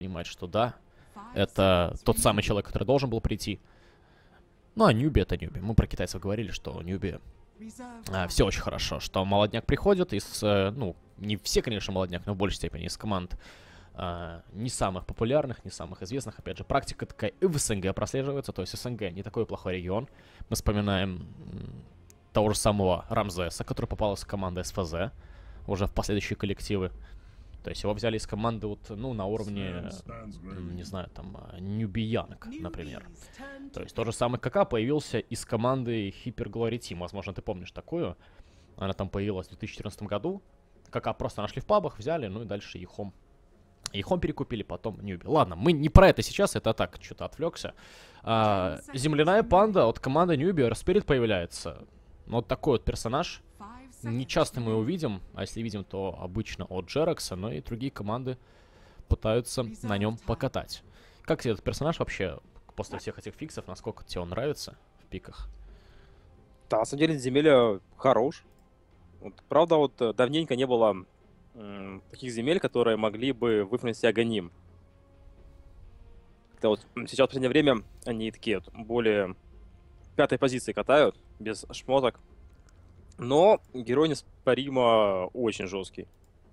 понимать, что да, это тот самый человек, который должен был прийти. Ну, а Ньюби — это Ньюби. Мы про китайцев говорили, что Ньюби все очень хорошо, что молодняк приходит из, ну, не все, конечно, молодняк, но в большей степени из команд не самых популярных, не самых известных. Опять же, практика такая и в СНГ прослеживается, то есть СНГ не такой плохой регион. Мы вспоминаем того же самого Рамзеса, который попал из команды СФЗ уже в последующие коллективы. То есть его взяли из команды вот, ну, на уровне, не знаю, там, Ньюби Янг, например. То есть тот же самый КК появился из команды Hyper Glory Team. Возможно, ты помнишь такую. Она там появилась в 2014 году. КК просто нашли в пабах, взяли, ну и дальше Ехом. Ехом перекупили, потом Ньюби. Ладно, мы не про это сейчас, это так, что-то отвлекся. Земляная панда от команды Ньюби, Распирит появляется. Вот такой вот персонаж. Не часто мы его увидим, а если видим, то обычно от Джерекса, но и другие команды пытаются на нем покатать. Как тебе этот персонаж вообще после всех этих фиксов, насколько тебе он нравится в пиках? Да, на самом деле земля хорош. Вот, правда, вот давненько не было таких земель, которые могли бы выполнить себя Ганим. Когда вот сейчас в последнее время они такие вот более пятой позиции катают, без шмоток. Но герой неоспоримо очень жесткий.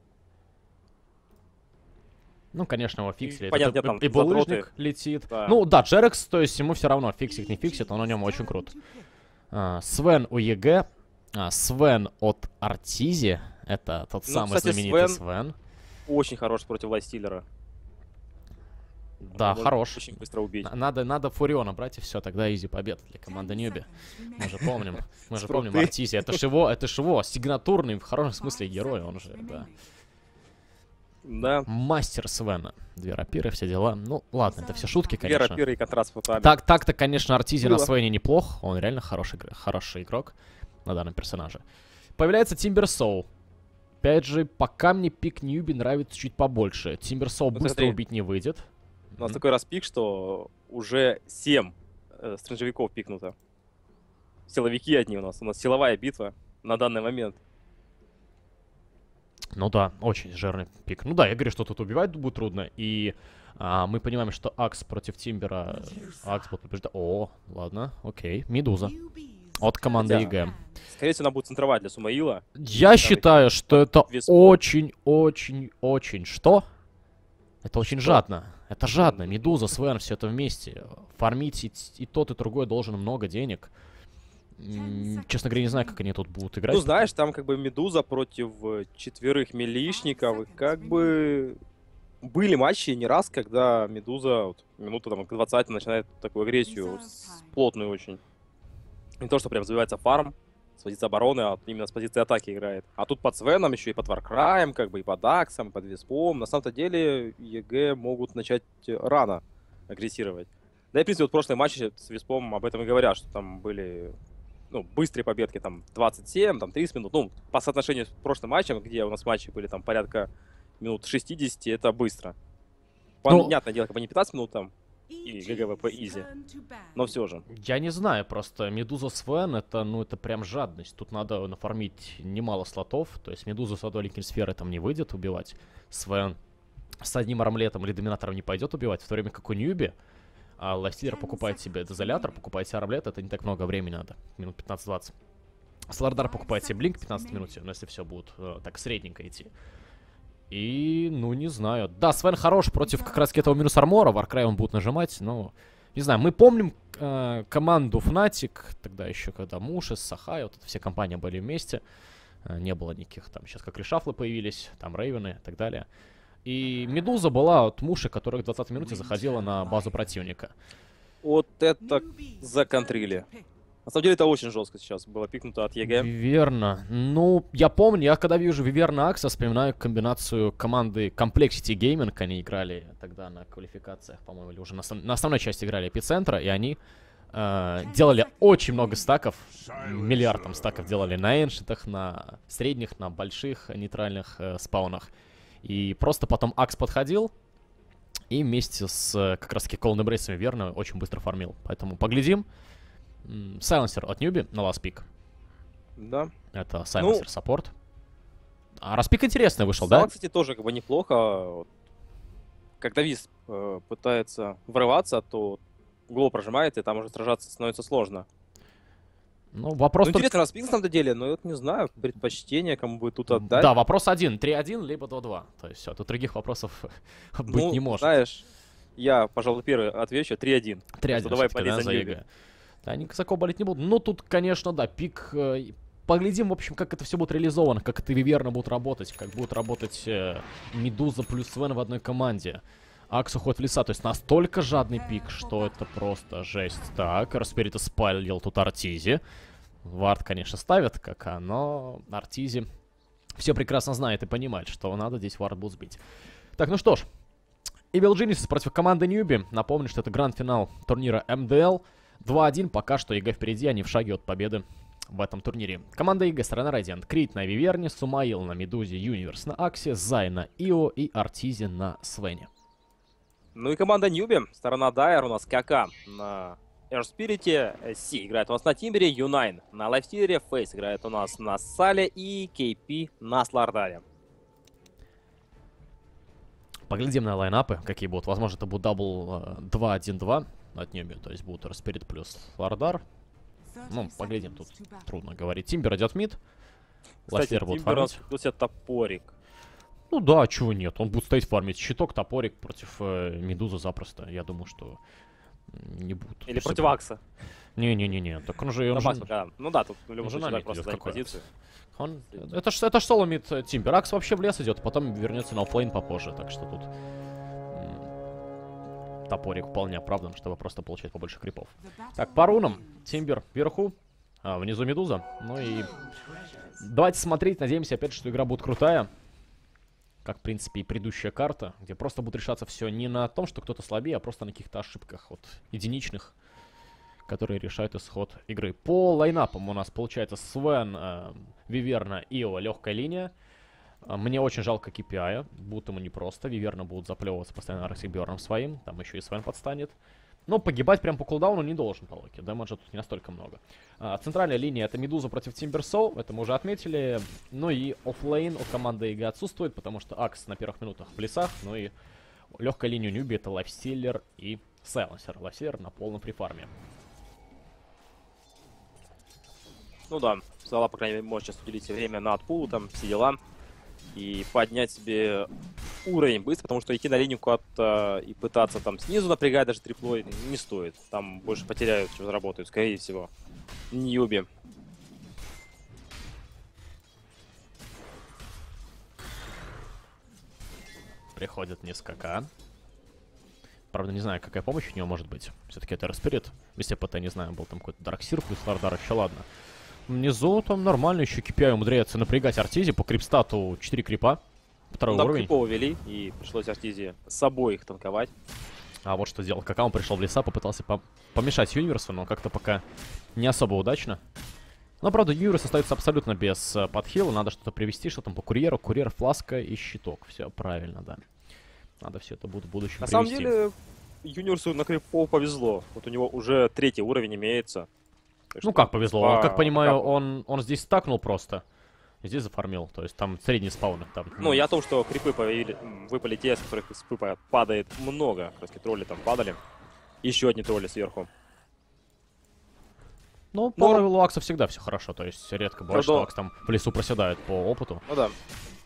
Ну, конечно, его фиксили. Понятно, Это там и булыжник летит. Да. Ну, да, Джерекс, то есть ему все равно фиксит, не фиксит, он на нем очень крут. Свен у ЕГЭ. Свен от Артизи. Это тот самый, кстати, знаменитый Свен. Очень хорош против Лайстиллера. Да, хорош. Очень быстро убить. Надо Фуриона брать, и все, тогда изи победа для команды Ньюби. Мы же помним Артизи. Это ж его сигнатурный, в хорошем смысле, герой, он же, да. Да. Мастер Свена. Две рапиры, все дела. Ну, ладно, это все шутки, Две конечно. рапиры и контраст футами. Так-то, конечно, Артизи на Свене неплох. Он реально хороший игрок на данном персонаже. Появляется Тимбер Соу. Опять же, пока мне пик Ньюби нравится чуть побольше. Тимбер Соу быстро убить не выйдет. У нас такой распик, что уже 7 стрэнджевиков пикнуто. Силовики одни у нас. У нас силовая битва на данный момент. Ну да, очень жирный пик. Ну да, я говорю, что тут убивать будет трудно. И мы понимаем, что Акс против Тимбера... Акс будет побеждать. О, ладно, окей. Медуза. От команды ЕГЭ. Скорее всего, она будет центровать для Сумаила. Я считаю, что это очень-очень-очень... Что? Это очень жадно. Это жадно. Медуза, Свен, все это вместе. Фармить и тот, и другой должен много денег. Честно говоря, не знаю, как они тут будут играть. Ну, знаешь, там как бы Медуза против 4 милишников. И как бы были матчи не раз, когда Медуза вот, минута там, к 20 начинает такую агрессию плотную очень. Не то, что прям забивается фарм с позиции обороны, а именно с позиции атаки играет. А тут под Свеном еще и под Варкраем, как бы и под Аксом, и под Виспом. На самом-то деле ЕГЭ могут начать рано агрессировать. Да и, в принципе, вот прошлые матчи с Виспом об этом и говорят, что там были, ну, быстрые победки, там, 27, там, 30 минут. Ну, по соотношению с прошлым матчем, где у нас матчи были там порядка минут 60, это быстро. Понятное дело, как бы не 15 минут там, и ГГВП изи. Но все же. Я не знаю, просто Медуза Свен это, ну, это прям жадность. Тут надо нафармить немало слотов. То есть Медуза с одной сферы там не выйдет убивать. Свен с одним армлетом или доминатором не пойдет убивать. В то время как у Ньюби Лайстиллер покупает себе дозолятор, покупает себе армлет. Это не так много времени надо. Минут 15-20. Слардар покупает себе блинк 15 минут, но если все будет так средненько идти. И, ну, не знаю. Да, Свен хорош против как раз этого минус армора. Варкрай он будет нажимать, но... Не знаю, мы помним команду Fnatic, тогда еще когда Мушес, Сахай, вот это все компании были вместе. Не было никаких там, сейчас как решафлы появились, там Рейвены и так далее. И Медуза была от Муши, которая в 20 минуте заходила на базу противника. Вот это законтрили. На самом деле это очень жестко сейчас было пикнуто от ЕГЭ. Верно. Ну, я помню, я когда вижу Виверна Акса, вспоминаю комбинацию команды Complexity Gaming. Они играли тогда на квалификациях, по-моему, или уже на основной части играли Эпицентра, и они делали очень много стаков. Миллиард там стаков делали на эншитах, на средних, на больших нейтральных спаунах. И просто потом Акс подходил и вместе с как раз таки Колн Эмбрейсами Верно очень быстро фармил. Поэтому поглядим. Сайленсер от Ньюби на last pick. Да. Это Сайленсер саппорт. А распик интересный вышел, да? Кстати, тоже как бы неплохо. когда Виз пытается врываться, то углов прожимает, и там уже сражаться становится сложно. Ну, вопрос Ну, только... интересно распик на самом деле, но вот не знаю, предпочтение кому будет тут отдать. Да, вопрос один. 3-1, либо 2-2. То есть все, тут других вопросов быть не может. Знаешь, я, пожалуй, первый отвечу. 3-1. 3-1 Давай всё-таки, болеть да, за Ньюби. ЕГЭ. Да, не высоко болеть не буду. Ну, тут, конечно, да, пик... Поглядим, в общем, как это все будет реализовано, как это верно будет работать, как будет работать Медуза плюс Свен в одной команде. Акс уходит в леса, то есть настолько жадный пик, что это просто жесть. Так, Распирит спалил тут Артизи. Вард, конечно, ставит КК, но Артизи все прекрасно знает и понимает, что надо здесь Вард будет сбить. Так, ну что ж. Evil Geniuses против команды Ньюби. Напомню, что это гранд-финал турнира МДЛ. 2-1, пока что ЕГЭ впереди, они в шаге от победы в этом турнире. Команда ЕГЭ, сторона Radiant. Крит на Виверне, Сумаил на Медузе, Юниверс на Аксе, Зай на Ио и Артизи на Свене. Ну и команда Ньюби, сторона Дайер у нас КК на Эрспирите, Си играет у нас на Тимбере, Юнайн на Лайфстиллере, Фейс играет у нас на Сале и КП на Слардаре. Поглядим на лайнапы, какие будут. Возможно, это будет дабл 2-1-2 от Ньюби, то есть будет Распирит плюс Слардар. Ну, поглядим, тут трудно говорить. Тимбер идет мид, Лайфстиллер будет фармить. Тут себе топорик. Ну да, чего нет, он будет стоять фармить щиток, топорик против Медузы запросто. Я думаю, что не будет. Или против Акса. Не-не-не-не, так он же... Да. Ну да, тут в любом случае мид просто идет, занять какой позицию. Это ж соло мид Тимбер. Акс вообще в лес идет, потом вернется на оффлейн попозже, так что тут топорик вполне оправдан, чтобы просто получать побольше крипов. Так, по рунам. Тимбер вверху, внизу Медуза. Ну и давайте смотреть, надеемся опять, что игра будет крутая. Как, в принципе, и предыдущая карта, где просто будет решаться все не на том, что кто-то слабее, а просто на каких-то ошибках, вот, единичных, которые решают исход игры. По лайнапам у нас получается Свен, Виверна, Ио, легкая линия. Мне очень жалко KPI, будут ему непросто. Виверна будут заплевываться постоянно Арсигберном своим, там еще и Свен подстанет. Но погибать прям по кулдауну не должен по локе, дэмэджа тут не настолько много. Центральная линия — это Медуза против Тимберсоу, это мы уже отметили. Ну и оффлейн у команды ЕГЭ отсутствует, потому что Акс на первых минутах в лесах. Ну и легкая линия Ньюби — это Лайфстиллер и Сайленсер. Лайфстиллер на полном префарме. Ну да, Сала, по крайней мере, может сейчас уделить время на отпул, там все дела. И поднять себе уровень быстро, потому что идти на линию куда-то и пытаться там снизу напрягать даже триплой не стоит. Там больше потеряют, чем заработают, скорее всего. Ньюби. Приходит несколько. Правда, не знаю, какая помощь у него может быть. Все-таки это Распирит. Везде ПТ, не знаю, был там какой-то Дарксир плюс Лардар, еще ладно. Внизу там нормально, еще KPI умудряется напрягать Артизи по крипстату 4 крипа. Второй уровень. Крипов увели, и пришлось Артизи с собой их танковать. А вот что сделал. Кака, он пришел в леса, попытался помешать Юниверсу, но как-то пока не особо удачно. Но, правда, Юниверс остается абсолютно без подхила. Надо что-то привести, что там по курьеру. Курьер, фласка и щиток. Все правильно, да. Надо все это будет в будущем На привести. самом деле, Юниверсу на крипов повезло. Вот у него уже 3-й уровень имеется. Ну как повезло, как понимаю, он здесь стакнул просто. Здесь зафармил, то есть там средний спаун. Там, ну, я о том, что крипы выпали те, с которых из крипа падает много. Как раз тролли там падали. Еще одни тролли сверху. Ну, по правилу Акса всегда все хорошо, то есть редко бывает, что Акс там в лесу проседает по опыту. Ну да.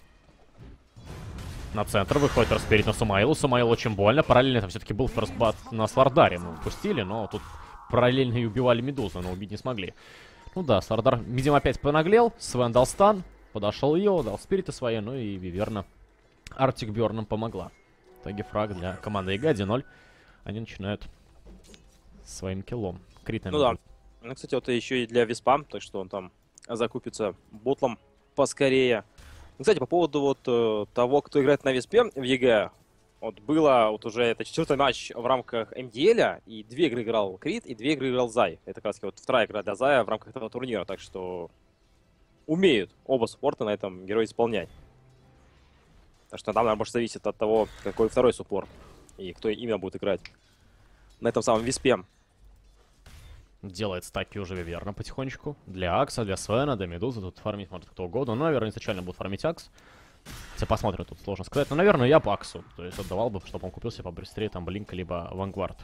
На центр выходит Распирит на Сумаилу. Сумаил очень больно. Параллельно там все-таки был ферстбат на Слардаре. Мы упустили, но тут параллельно и убивали Медузу, но убить не смогли. Ну да, Слардар, видимо, опять понаглел. Свен дал стан. Подошел ее, дал спириты свои. Ну и Виверна Артик Бёрном помогла. В итоге фраг для команды ЕГЭ 1-0. Они начинают своим киллом. Крит, ну да. Ну, кстати, вот еще и для Виспа, так что он там закупится ботлом поскорее. Кстати, по поводу вот того, кто играет на Виспе в ЕГЭ. Вот было вот уже это 4-й матч в рамках МДЛ, и 2 игры играл Крит, и 2 игры играл Зай. Это как раз вот 2-я игра для Зая в рамках этого турнира, так что умеют оба суппорта на этом героя исполнять. Так что там, наверное, больше зависит от того, какой второй суппорт и кто именно будет играть на этом самом Виспе. Делает стаки уже Виверна потихонечку. Для Акса, для Свена, для Медузы. Тут фармить может кто угодно. Но, наверное, изначально будет фармить Акс. Хотя посмотрим, тут сложно сказать. Но, наверное, я по Аксу. То есть отдавал бы, чтобы он купил себе побыстрее там Блинка, либо Вангвард.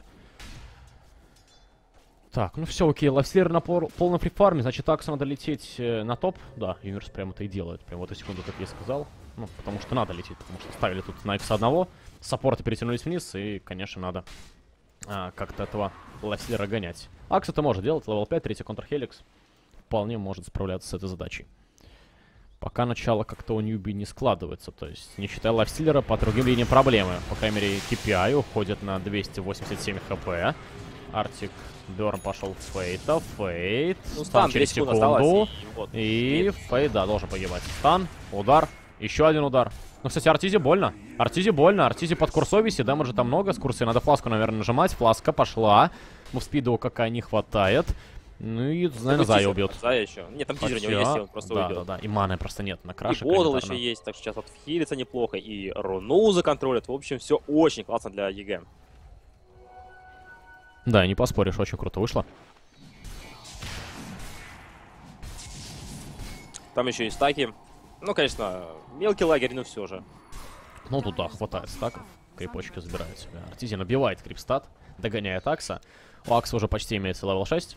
Так, ну все, окей, Лайфслер на полном фрифарме, значит, Аксу надо лететь на топ. Да, Юниверс прямо это и делает, прям в эту секунду, как я сказал. Ну, потому что надо лететь, потому что ставили тут на X1, саппорты перетянулись вниз, и, конечно, надо как-то этого Лайфслера гонять. Акс это может делать, левел 5, третий контрхеликс. Вполне может справляться с этой задачей. Пока начало как-то у Ньюби не складывается, то есть, не считая Лайфстиллера, по другим линиям проблемы. По крайней мере, KPI уходит на 287 хп. Артик Берн пошел в Фейта. Фейт. Ну, стан через секунду. Осталось, и Фейт, да, должен погибать. Стан, удар, еще один удар. Ну, кстати, Артизи больно. Артизи больно. Артизи под курсовиси, дамажа там много. С курсой надо фласку, наверное, нажимать. Фласка пошла. Ну, спиду какая не хватает. Ну и, наверное, Зая убьет. Зая еще. Нет, там тизер у него есть, и он просто уйдет. Да. И маны просто нет на краше. И Бодл еще есть, так что сейчас вот хилится неплохо. И руну законтролят. В общем, все очень классно для ЕГЭ. Да, не поспоришь, очень круто вышло. Там еще и стаки. Ну, конечно, мелкий лагерь, но все же. Ну, тут, да, хватает стаков. Крипочки забирают себя. Артизи набивает крипстат, догоняет Акса. У Акса уже почти имеется левел 6.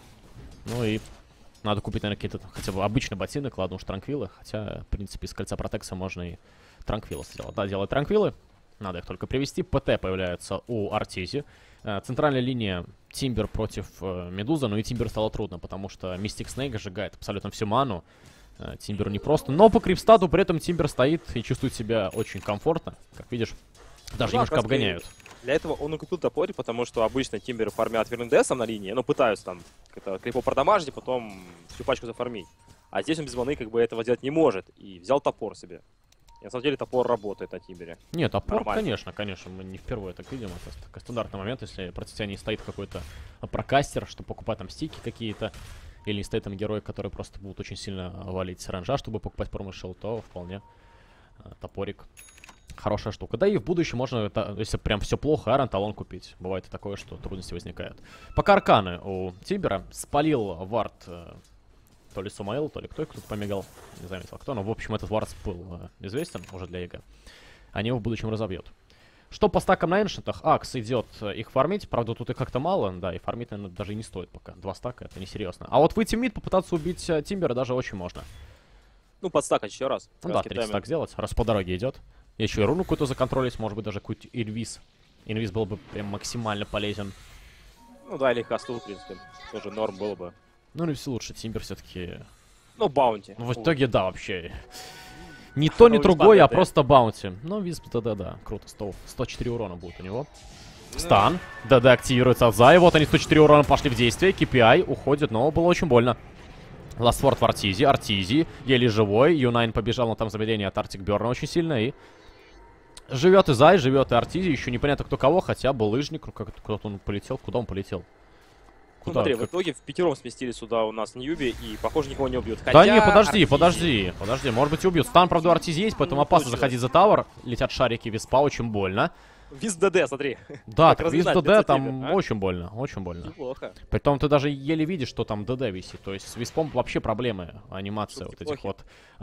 Ну и надо купить, наверное, какие-то хотя бы обычные ботинок, ладно уж транквилы. Хотя, в принципе, из кольца протекса можно и транквилы сделать. Да, делать транквилы. Надо их только привести. ПТ появляется у Артизи. Центральная линия Тимбер против Медуза. Но и Тимбер стало трудно, потому что Мистик Снейк сжигает абсолютно всю ману. Тимберу непросто. Но по крипстату при этом Тимбер стоит и чувствует себя очень комфортно. Как видишь, даже немножко обгоняют. Для этого он и купил топорик, потому что обычно Тимберы фармят Вернендесом на линии, но пытаются там как-то крипо продамажить, потом всю пачку зафармить. А здесь он без маны как бы этого сделать не может. И взял топор себе. И на самом деле топор работает на Тимбере. Нет, топор, конечно, мы не впервые так видим. Это такой стандартный момент, если против тебя не стоит какой-то прокастер, чтобы покупать там стики какие-то. Или не стоит там герой, который просто будет очень сильно валить с ранжа, чтобы покупать промышел, то вполне топорик. Хорошая штука. Да и в будущем можно, если прям все плохо, Арен талон купить. Бывает и такое, что трудности возникают. Пока арканы у Тимбера. Спалил вард то ли Сумаил, то ли кто-то помигал. Не заметил кто, но в общем этот вард был известен уже для ЕГЭ. Они его в будущем разобьют. Что по стакам на эншентах? Акс идет их фармить. Правда, тут их как-то мало, да, и фармить, наверное, даже и не стоит пока. 2 стака, это несерьезно. А вот выйти в мид, попытаться убить Тимбера даже очень можно. Ну, подстакать еще раз. Ну да, 30 стак сделать, раз по дороге идет. Еще и руну какую-то законтролить, может быть, даже какой-то инвиз. Инвиз был бы прям максимально полезен. Ну да, или хасту, в принципе, тоже норм было бы. Ну, или все лучше, Тимбер все-таки... Ну, баунти. Ну, в итоге, да, вообще. Ни то, ни другое, а просто баунти. Ну, Висп, да, круто. 104 урона будет у него. Стан. ДД активируется от Зая. Вот они, 104 урона пошли в действие. KPI уходит, но было очень больно. Ластворд в Артизи. Артизи еле живой. Юнайн побежал на там замедление от Артик Берна очень сильно. И живет и Зай, живет и Артизи. Еще непонятно кто кого, хотя бы лыжник. Ну, как куда-то он полетел. Куда он полетел? Ну, смотри, в итоге в пятером сместили сюда у нас Ньюби, и, похоже, никого не убьют. Хотя... Да не, подожди. Может быть, убьют. Стан, правда, у Артизи есть, поэтому опасно заходить за тавер. Летят шарики, Виспа, очень больно. Виз ДД, смотри. Да, так Виз ДД там очень больно, Неплохо. Притом ты даже еле видишь, что там ДД висит. То есть с Виспом вообще проблемы. Анимация вот этих вот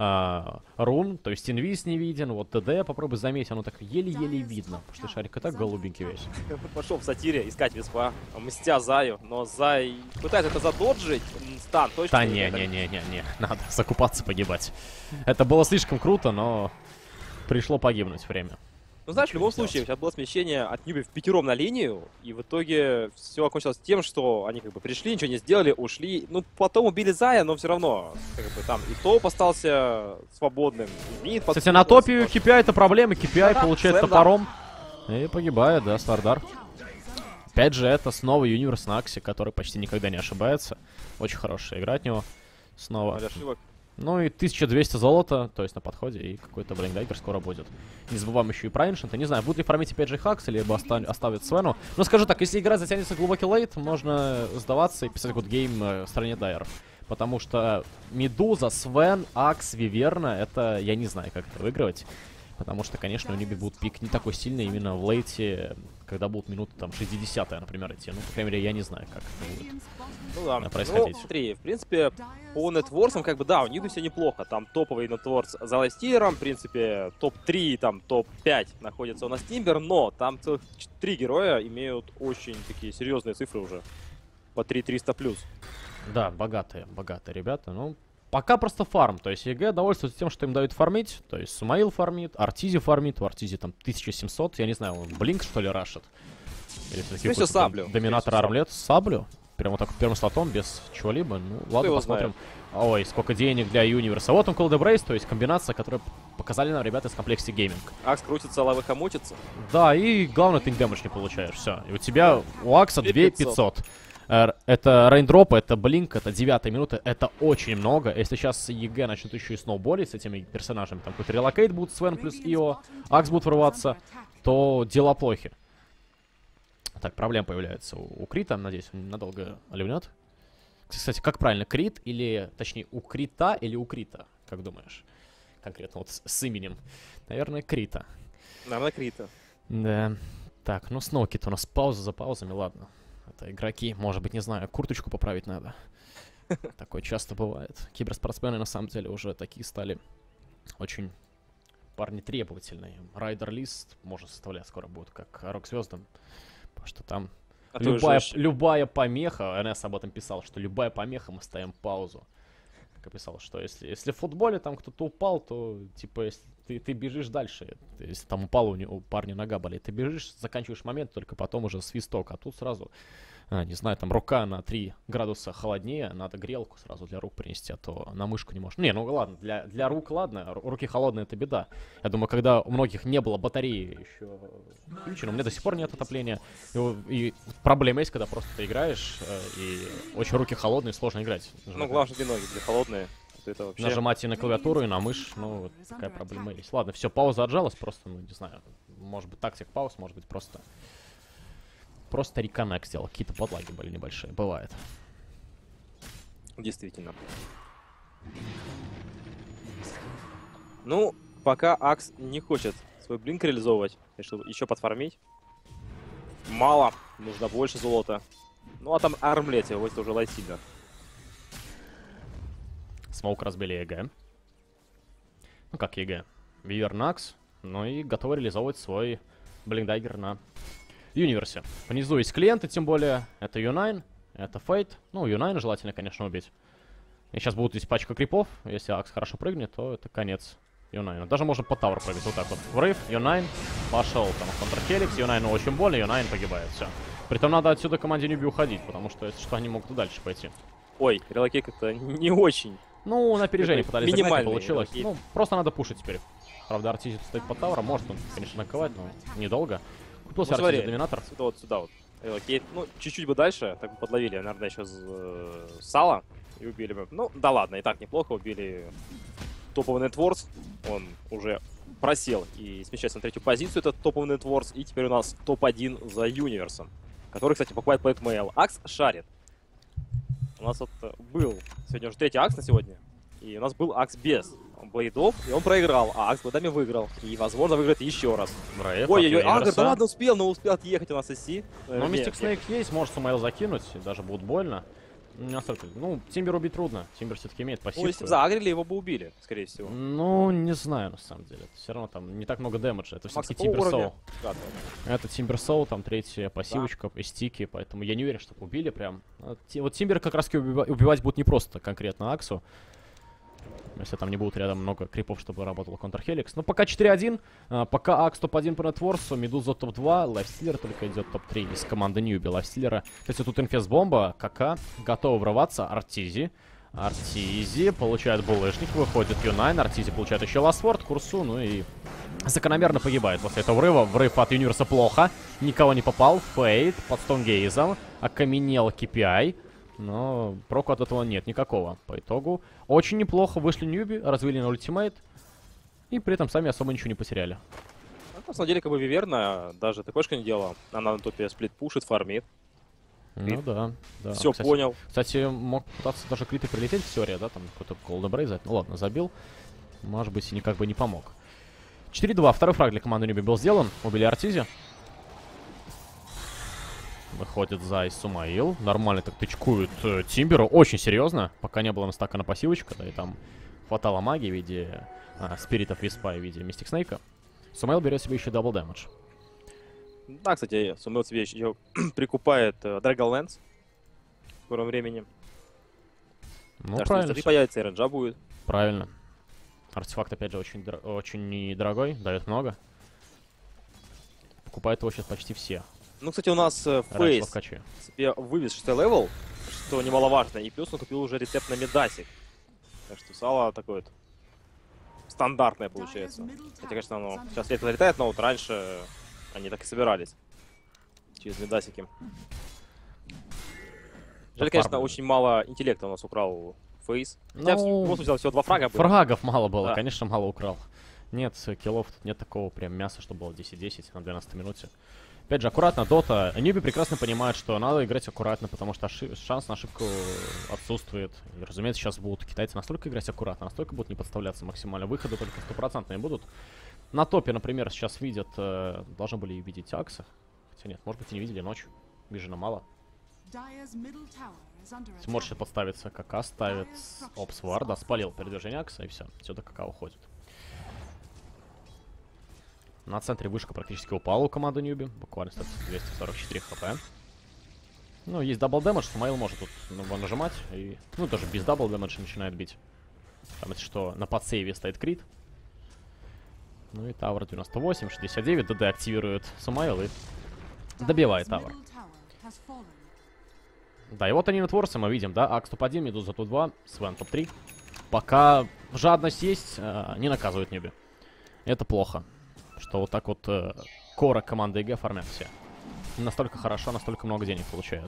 рун. То есть инвиз не виден. Вот ДД попробуй заметить, оно так еле-еле видно. Потому что шарик и так голубенький весь. Пошел в сатире искать Виспа, мстя Заю. Но Зай пытается это задоджить. Стан, точно. Да не. Надо закупаться, погибать. Это было слишком круто, но пришло погибнуть время. Ну, знаешь, в любом случае, сейчас было смещение от Ньюби в пятером на линию, и в итоге все окончилось тем, что они как бы пришли, ничего не сделали, ушли. Ну, потом убили Зая, но все равно, как бы там и топ остался свободным. И кстати, на топе у KPI это проблема, KPI получает топором и погибает, да, Свардар. Опять же, это снова Юниверс на Аксе, который почти никогда не ошибается. Очень хорошая игра от него. Снова. Ну и 1200 золота, то есть на подходе, и какой-то Блиндайгер скоро будет. Не забываем еще и про Эншента. Не знаю, будут ли фармить опять же Хакс, либо оставят Свену. Но скажу так, если игра затянется глубокий лейт, можно сдаваться и писать гудгейм в стороне Дайер. Потому что Медуза, Свен, Акс, Виверна, это я не знаю, как это выигрывать. Потому что, конечно, у Ньюби будет пик не такой сильный именно в лейте, когда будут минуты там 60-е, например, идти. Ну, по крайней мере, я не знаю, как это будет происходить. Ну, смотри, в принципе, по нетворсам, как бы, да, у Ньюби все неплохо. Там топовый нетворс за лайфстиллером, в принципе, топ-3, там, топ-5 находится у нас Тимбер, но там целых 3 героя имеют очень такие серьезные цифры уже. По 3300 плюс. Да, богатые ребята, ну... Пока просто фарм, то есть ЕГЭ довольствуется тем, что им дают фармить, то есть Сумаил фармит, Артизи фармит, у Артизи там 1700, я не знаю, он Блинк что ли рашит? Или все-таки все саблю. Доминатор Армлет, саблю? Прямо так первым слотом, без чего-либо, ну ладно, посмотрим. Ой, сколько денег для Юниверса. Вот он Cold Embrace, то есть комбинация, которую показали нам ребята из Complexity Gaming. Акс крутится, лавы хомутится. Да, и главное, ты дэмэдж не получаешь, все. И у тебя, у Акса 2500. Это рейндроп, это блинк, это 9-я минута, это очень много. Если сейчас ЕГЭ начнут еще и сноуболить с этими персонажами, там какой-то релокейт будет, Свен плюс Ио, Акс будет врываться, то дела плохи. Так, проблема появляется у Крита, надеюсь, он надолго ливнет. Кстати, как правильно, Крит или, точнее, у Крита или у Крита, как думаешь? Конкретно вот с именем. Наверное, Крита. Наверное, Крита. Да. Так, ну Сноукит у нас пауза за паузами, ладно. Это игроки, может быть, не знаю, курточку поправить надо. Такое часто бывает. Киберспортсмены, на самом деле, уже такие стали очень парни требовательные. Райдер-лист можно составлять скоро будет, как рок-звездам. Потому что там любая помеха, НС об этом писал, что любая помеха, мы ставим паузу. Как писал, что если в футболе там кто-то упал, то, типа, если ты бежишь дальше. Если там упала у парня нога болит, ты бежишь, заканчиваешь момент, только потом уже свисток. А тут сразу, не знаю, там рука на 3 градуса холоднее, надо грелку сразу для рук принести, а то на мышку не можешь. Не, ну ладно, для рук ладно, руки холодные это беда. Я думаю, когда у многих не было батареи еще включено, у меня до сих пор нет отопления. И проблема есть, когда просто ты играешь, и очень руки холодные, сложно играть. Ну, главное, ноги для холодные. Это вообще... Нажимать и на клавиатуру, и на мышь, ну, вот такая проблема есть. Ладно, все, пауза отжалась, просто, ну, не знаю, может быть, тактик пауз, может быть, просто реконнект сделал. Какие-то подлаги были небольшие, бывает. Действительно. Ну, пока Акс не хочет свой блинк реализовывать, решил еще подфармить. Мало, нужно больше золота. Ну, а там Армлете, вот это уже лайтсильно. Смоук разбили ЕГЭ. Ну как ЕГЭ? Вивер Накс. Ну и готовы реализовывать свой блинкдаггер на Юниверсе. Внизу есть клиенты, тем более. Это Юнайн, это Фейт. Ну, Юнайна желательно, конечно, убить. И сейчас будут здесь пачка крипов. Если Акс хорошо прыгнет, то это конец Юнайна. Даже можно по тавру прыгать. Вот так вот. Врыв, Юнайн. Пошел там контрхеликс. Юнайну очень больно, Юнайн погибает. Все. Притом надо отсюда команде Ньюби уходить, потому что, если что, они могут и дальше пойти. Ой, релокейт как-то не очень. Ну, на опережение пытались загнать, не получилось. Релокейт. Ну, просто надо пушить теперь. Правда, Артизи стоит под тавром. Может он, конечно, наковать, но недолго. Купился Ну, Артизи Доминатор. Сюда вот. Релокейт. Ну, чуть-чуть бы дальше, так бы подловили, наверное, еще Сала и убили бы. Ну, да ладно, и так неплохо. Убили топовый нетворс. Он уже просел и смещается на 3-ю позицию, этот топовый нетворс. И теперь у нас топ-1 за Юниверсом, который, кстати, покупает Playtmail. Акс шарит. У нас вот был сегодня уже 3-й Акс на сегодня. И у нас был Акс без блейдов, и он проиграл, а Акс блейдами выиграл. И, возможно, выиграет еще раз. Ой-ой-ой, Агр, да ладно, успел, но успел отъехать у нас СС. Но Мистик Снейк есть, может Сумаил закинуть, даже будет больно. Не настолько. Ну, Тимбер убить трудно. Тимбер все-таки имеет пассивку. Ну, если бы заагрили, его бы убили, скорее всего. Ну, не знаю, на самом деле. Все равно там не так много дэмэджа. Это все-таки Тимбер Соул. Это Тимбер Соул, там 3-я пассивочка, и стики, поэтому я не уверен, что убили прям. Вот Тимбер как раз убивать будет не просто конкретно Аксу. Если там не будет рядом много крипов, чтобы работал контрхеликс. Но пока 4-1. Пока Акс топ-1 по нетворсу. Медуза топ-2. Лайфстиллер только идет топ-3 из команды Ньюби. Лайфстиллера. Кстати, тут инфест-бомба. КК готова врываться. Артизи. Артизи получает булыжник. Выходит Юнайн. Артизи получает еще ластворд. Курсу. Ну и закономерно погибает после этого врыва. Врыв от Юниверса плохо. Никого не попал. Фейт под стонгейзом. Окаменел KPI. Но проку от этого нет никакого. По итогу очень неплохо вышли Ньюби, развили на ультимейт. И при этом сами особо ничего не потеряли. Ну, на самом деле, как бы Виверна даже ТПшка не делала. Она на топе сплит пушит, фармит. Ну да, да. Все понял. Кстати, мог пытаться даже криты прилететь в теории, да, там какой-то Cold Embrace. Ну ладно, забил. Может быть, и никак бы не помог. 4-2. Второй фраг для команды Ньюби был сделан. Убили Артизи. Выходит Зай Сумаил. Нормально так тычкуют Тимберу. Очень серьезно. Пока не было стака на пассивочка. Да и там хватало магии в виде спиритов Виспа и в виде Мистик Снейка. Сумаил берет себе еще дабл дэмэдж. Да, кстати, Сумаил себе еще прикупает Dragonlance в скором времени. Ну, так правильно. Что, появится, и Ренджа будет. Правильно. Артефакт, опять же, очень недорогой. Дает много. Покупают его сейчас почти все. Ну, кстати, у нас Фейс себе вывез 6 левел, что немаловажно. И плюс он купил уже рецепт на медасик. Так что сало такое вот стандартное получается. Хотя, конечно, оно сейчас редко летает, но вот раньше они так и собирались. Через медасики. Жаль, конечно, очень мало интеллекта у нас украл Фейс. Хотя в взял всего 2 фрага было. Фрагов мало было, да. Конечно, мало украл. Нет киллов, тут нет такого прям мяса, что было 10-10 на 12 минуте. Опять же, аккуратно, Дота. Ньюби прекрасно понимает, что надо играть аккуратно, потому что шанс на ошибку отсутствует. И, разумеется, сейчас будут китайцы настолько играть аккуратно, настолько будут не подставляться максимально. Выходы только стопроцентные будут. На топе, например, сейчас видят, должны были видеть Акса. Хотя нет, может быть и не видели ночью. Вижена мало. Сможет сейчас подставиться, КК ставит Опсвар, да, спалил передвижение Акса и все. Сюда КК уходит. На центре вышка практически упала у команды Ньюби. Буквально 244 хп. Ну, есть дабл дэмэдж, Сумаил может тут нажимать. И, ну, даже без дабл дэмэджа начинает бить. Там, если что, на подсейве стоит крит. Ну и Тавр 98, 69. ДД активирует Сумаил и добивает Тавр. Да, и вот они нетворсы мы видим, да? Акс топ-1, Медуза топ-2, Свен топ-3. Пока жадность есть, не наказывает Ньюби. Это плохо. Что вот так вот кора команды ЕГЭ фармят все. Настолько хорошо, настолько много денег получают.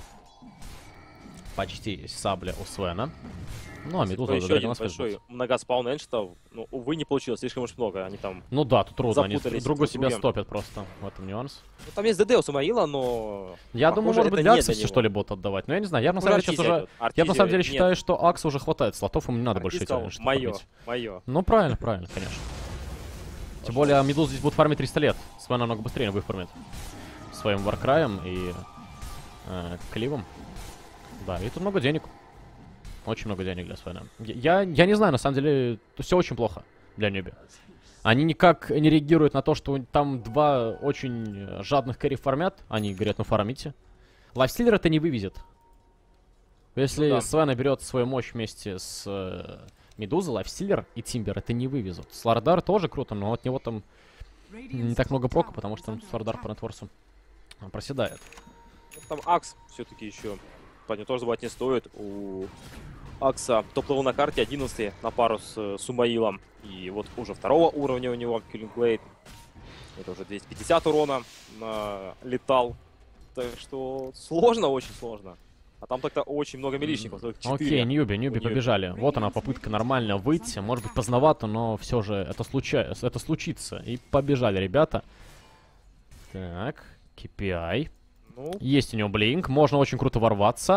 Почти есть сабля у Свена. Ну, а Медуза еще один большой многоспаун эншитов. Ну, увы, не получилось, слишком уж много. Они там ну да, тут трудно, они другу себя стопят просто. В этом нюанс. Ну, там есть ДД у Сумаила, но... Я думаю, может быть, для Акса что ли будут отдавать. Но я не знаю, я на самом деле сейчас уже... Я на самом деле считаю, что Аксу уже хватает слотов, ему не надо больше этих мое. Ну, правильно, конечно. Тем более, Медуза здесь будет фармить 300 лет. Свен намного быстрее выфармит. Своим Варкраем и Кливом. Да, и тут много денег. Очень много денег для Свена. Я не знаю, на самом деле, все очень плохо для Ньюби. Они никак не реагируют на то, что там 2 очень жадных кэрри фармят. Они говорят, ну фармите. Лайфстиллер это не вывезет. Если ну, да. Свена берет свою мощь вместе с Медуза, Лайфстиллер и Тимбер это не вывезут. Слардар тоже круто, но от него там не так много прока, потому что Слардар по нетворсу проседает. Там Акс все-таки еще, по нему тоже забывать не стоит. У Акса топ-левел на карте 11 на пару с Сумаилом. И вот уже 2-го уровня у него Killing Blade. Это уже 250 урона летал. Так что сложно, очень сложно. А там так-то очень много милишников. Окей, Ньюби побежали. Вот она, попытка нормально выйти. Может быть, поздновато, но все же это случится. И побежали ребята. Так, KPI. Ну. Есть у него блинк. Можно очень круто ворваться.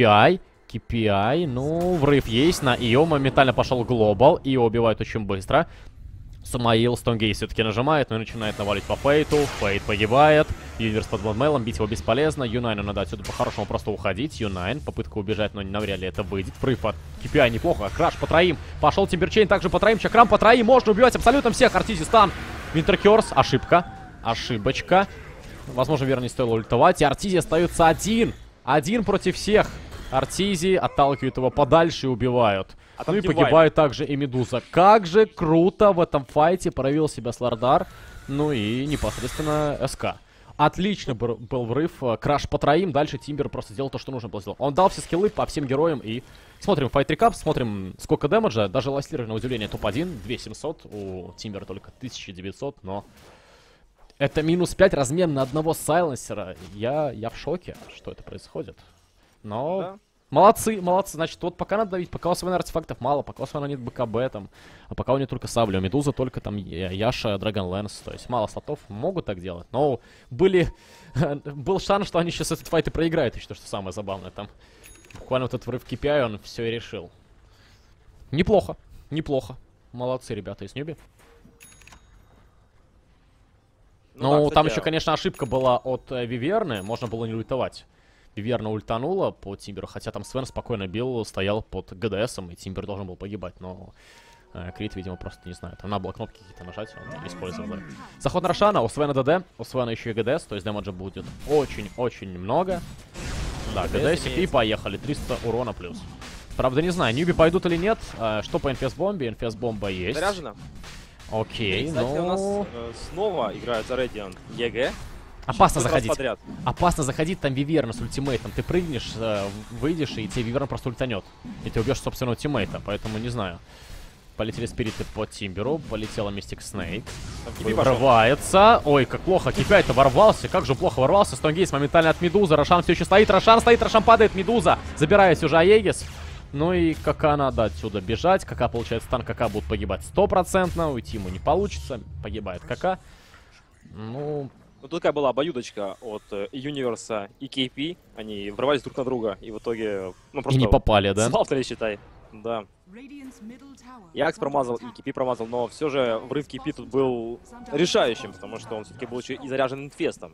KPI. Ну, врыв есть. На Ио моментально пошел глобал. Ио убивает очень быстро. Сумаил Стонгей все-таки нажимает, но и начинает навалить по Фейту. Фейт погибает. Юниверс под бладмейлом, бить его бесполезно. Юнайну надо отсюда по-хорошему просто уходить. Юнайн, попытка убежать, но навряд ли это выйдет. Врыв от KPI неплохо. Краш по троим. Пошел Тимберчейн также по троим. Чакрам по троим. Можно убивать абсолютно всех. Артизи стан. Винтеркерс. Ошибочка. Возможно, верно, не стоило ультовать. И Артизи остается один против всех. Артизи отталкивают его подальше и убивают. Ну и погибает также и Медуза. Как же круто в этом файте проявил себя Слардар. Ну и непосредственно СК. Отлично был врыв. Краш по троим. Дальше Тимбер просто сделал то, что нужно было сделать. Он дал все скиллы по всем героям. И смотрим файт рекап. Смотрим сколько дэмэджа. Даже Лайфстиллер, на удивление, топ-1. 2700. У Тимбера только 1900. Но это минус 5 размен на одного сайленсера. Я в шоке, что это происходит. Но... Да. Молодцы. Значит, вот пока надо давить, пока у Свена артефактов мало, пока у Свена нет БКБ там, а пока у него только сабля, у Медузы только там Яша, Dragonlance, то есть мало слотов могут так делать, но был шанс, что они сейчас этот файт и проиграют, еще что самое забавное там. Буквально вот этот врыв KPI, он все и решил. Неплохо. Молодцы ребята из Ньюби. Ну, да, там кстати, еще, конечно, ошибка была от Виверны, можно было не ультовать. Виверна ультанула по Тимберу, хотя там Свен спокойно бил, стоял под ГДСом, и Тимбер должен был погибать, но Крит, видимо, просто не знаю. Там надо было кнопки какие-то нажать, он не использовал. Заход на Рошана, у Свена ДД, у Свена еще и ГДС, то есть дэмэджа будет очень-очень много. Да, ГДСик и поехали, 300 урона плюс. Правда, не знаю, Ньюби пойдут или нет. Что по инфес-бомбе? Инфес-бомба есть. заряжена. Окей, Кстати, у нас ну... снова играют за Radiant ЕГЭ. Опасно 4 раз заходить. подряд. Опасно заходить, там Виверна с ультимейтом. Ты прыгнешь, выйдешь, и тебе Виверна просто ультанет. И ты убьешь собственного тиммейта, поэтому не знаю. Полетели спириты по Тимберу, полетела Мистик Снейк. Врывается. Ой, как плохо, KPI-то ворвался. Как же плохо ворвался. Стонгейс моментально от Медузы. Рошан все еще стоит. Рошан стоит, Рошан падает. Медуза забирает уже Аегис. Ну и Кака надо отсюда бежать. Кака получает стан, Кака будут погибать 100%. Уйти ему не получится. Погибает Кака. Ну тут такая была обоюдочка от Юниверса и KP. Они врывались друг на друга. И в итоге, ну, просто... И не попали, да? Свалтали, считай. Да. Якс промазал и KP промазал, но все же врыв KP тут был решающим, потому что он все-таки был еще и заряжен инфестом.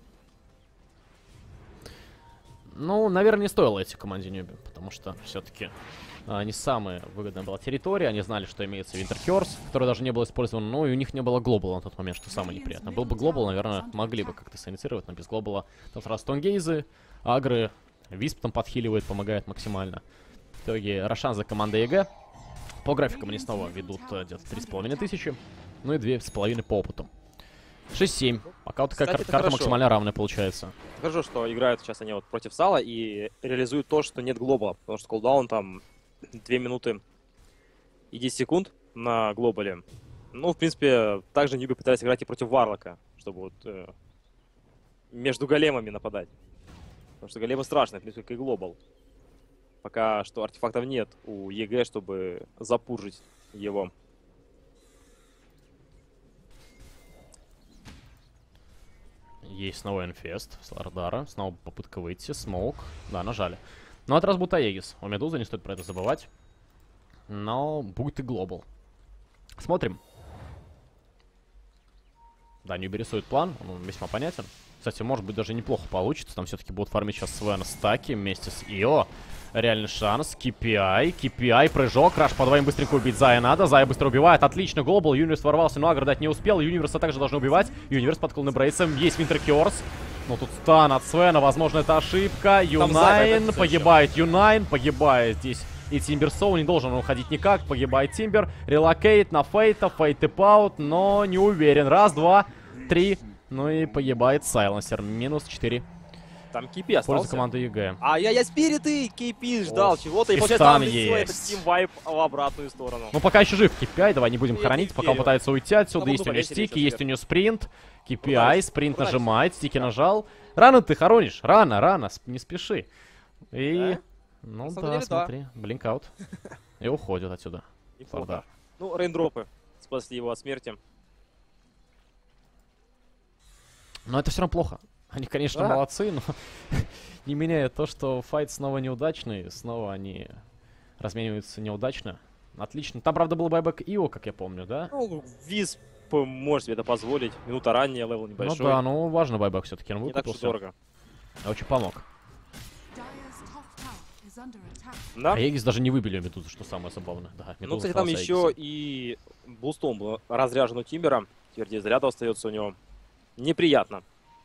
Ну, наверное, не стоило идти команде Ньюби, потому что все-таки не самая выгодная была территория. Они знали, что имеется Винтерхерс, который даже не был использован, но и у них не было глобала на тот момент, что самое неприятное. Был бы глобал, наверное, могли бы как-то синициировать, но без глобала там сразу Стонгейзы, Агры, Висп там подхиливает, помогает максимально. В итоге Рошан за командой ЕГЭ. По графикам они снова ведут где-то 3500, ну и 2,5 по опыту. 6-7. Пока вот такая карта максимально равная получается. Хорошо, что играют сейчас они вот против Сала и реализуют то, что нет глобала, потому что кулдаун там 2 минуты и 10 секунд на глобале. Ну, в принципе, также Ньюби пытались играть и против Варлока, чтобы вот между големами нападать. Потому что големы страшные, в принципе, как и глобал. Пока что артефактов нет у ЕГЭ, чтобы запуржить его. Есть снова инфест с Лардара. Снова попытка выйти. Смоук. Да, нажали. Но этот раз будет Аегис. У Медузы, не стоит про это забывать. Но будет и глобал. Смотрим. Да, Ньюби рисует план. Он весьма понятен. Кстати, может быть, даже неплохо получится. Там все-таки будут фармить сейчас Свен стаки вместе с Ио. Реальный шанс. KPI, прыжок. Краш по двоим быстренько убить Зая надо. Зая быстро убивает. Отлично, глобал. Юниверс ворвался, но агро дать не успел. Юниверса также должны убивать. Юниверс подклонный брейсом. Есть Винтерхерс. Но тут стан от Свена. Возможно, это ошибка. Юнайн. Погибает Юнайн. Погибает здесь и Тимбер Соу. Не должен он уходить никак. Погибает Тимбер. Релокейт на Фейта. Фейт тип-аут, но не уверен. Раз, два, три. Ну и погибает Сайленсер. Минус 4. Там KP остался. Пользу команды ЕГЭ. Я спириты! KP ждал чего-то. И получается, там этот Team Vibe в обратную сторону. Ну, пока еще жив KPI, давай не будем хоронить, пока он пытается уйти отсюда. Есть у него стики, стики, есть у него спринт. KPI, спринт нажимает, стики нажал. Рано ты хоронишь, рано, не спеши. И... Ну да, смотри, блинкаут. И уходит отсюда. Ну, рейндропы спасли его от смерти. Но это все равно плохо. Они, конечно, молодцы, но не меняет то, что файт снова неудачный. Снова они размениваются неудачно. Отлично. Там, правда, был байбэк Ио, как я помню, да? Ну, Висп может себе это позволить. Минута ранее, левел небольшой. Ну да, ну важно байбэк все-таки. Он не так уж дорого. Очень помог. Да? А Егис даже не выбили Медузу, что самое забавное. Да, ну, кстати, там еще и бустом был разряжен у Тимбера. Теперь здесь заряда остается у него. Неприятно.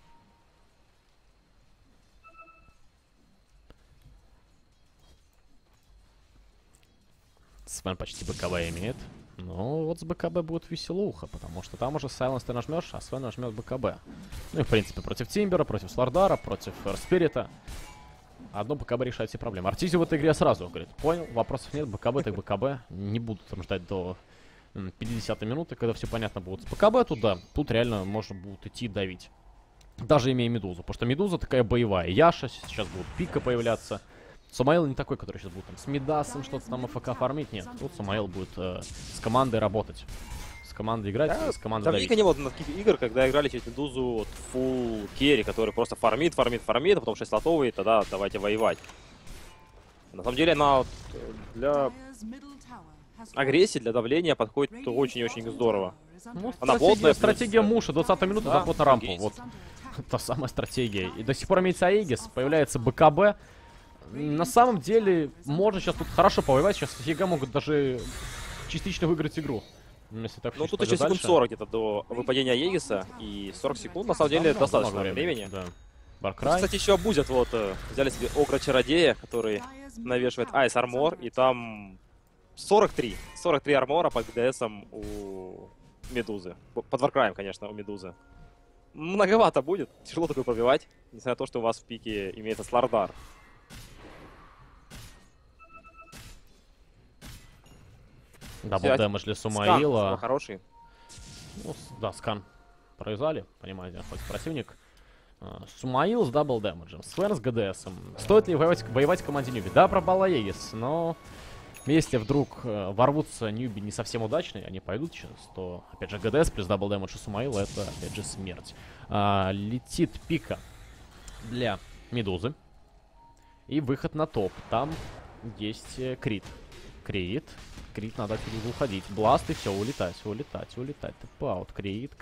Свен почти БКБ имеет. Ну, вот с БКБ будет веселуха, потому что там уже Сайленс ты нажмешь, а Свен нажмет БКБ. Ну и, в принципе, против Тимбера, против Слардара, против Спирита. Одно БКБ решает все проблемы. Артизио в этой игре сразу говорит: понял, вопросов нет, БКБ так БКБ. Не буду там ждать до 50-й минуты, когда все понятно будет. С БКБ туда, тут реально можно будет идти давить. Даже имея Медузу, потому что Медуза такая боевая. Яша, сейчас будут Пика появляться. Сумаил не такой, который сейчас будет там с Мидасом что-то там АФК фармить. Нет, тут Сумаил будет с командой работать. С командой играть, с командой давить. Давненько не было на таких игр, когда играли через Медузу вот, фулл керри, который просто фармит, а потом 6 слотовый, и тогда давайте воевать. На самом деле она вот, для агрессии, для давления подходит очень и очень здорово. Ну, Она стратегия, плотная, стратегия плюс, Муша, 20 минута, да, заход на рампу. Гейс. Вот та самая стратегия. И до сих пор имеется Аегис, появляется БКБ. На самом деле, можно сейчас тут хорошо повоевать. Сейчас ЕГЭ могут даже частично выиграть игру. Если так Ну, чуть тут еще пойдет секунд дальше. 40 где-то до выпадения Егиса. И 40 секунд, на самом деле, Много достаточно времени. времени. Да. Тут, Баркрай. кстати, еще обузят. Вот, взяли себе Огра-чародея, который навешивает Айс Армор. И там 43. 43 армора под ГДСом у Медузы. Под Варкраем, конечно, у Медузы. Многовато будет. Тяжело такое пробивать. Несмотря на то, что у вас в пике имеется Слардар. Дабл Взять. дэмэдж для Скан Сумаила. хороший. Ну, да, скан произвали, понимаете, хоть противник. Сумаил с дабл дэмэджем, Свен с ГДСом. Стоит ли воевать в команде Ньюби? Да, пропал Аегис, но если вдруг ворвутся Ньюби не совсем удачные, они пойдут сейчас, то, опять же, ГДС плюс дабл дэмэдж у Сумаила — это, опять же, смерть. Летит пика для Медузы. И выход на топ. Там есть Крит. Крит, надо отсюда уходить. Бласт и все, улетать. Тэп-аут. Крит.